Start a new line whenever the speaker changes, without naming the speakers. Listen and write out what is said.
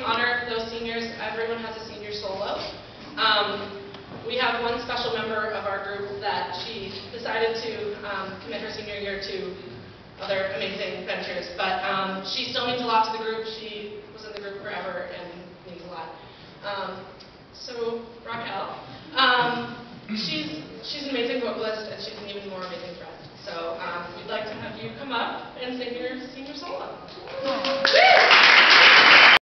honor those seniors. Everyone has a senior solo. We have one special member of our group that she decided to commit her senior year to other amazing ventures, but she still means a lot to the group. She was in the group forever and means a lot. So Raquel, she's an amazing vocalist and she's an even more amazing friend. So we'd like to have you come up and sing your senior solo.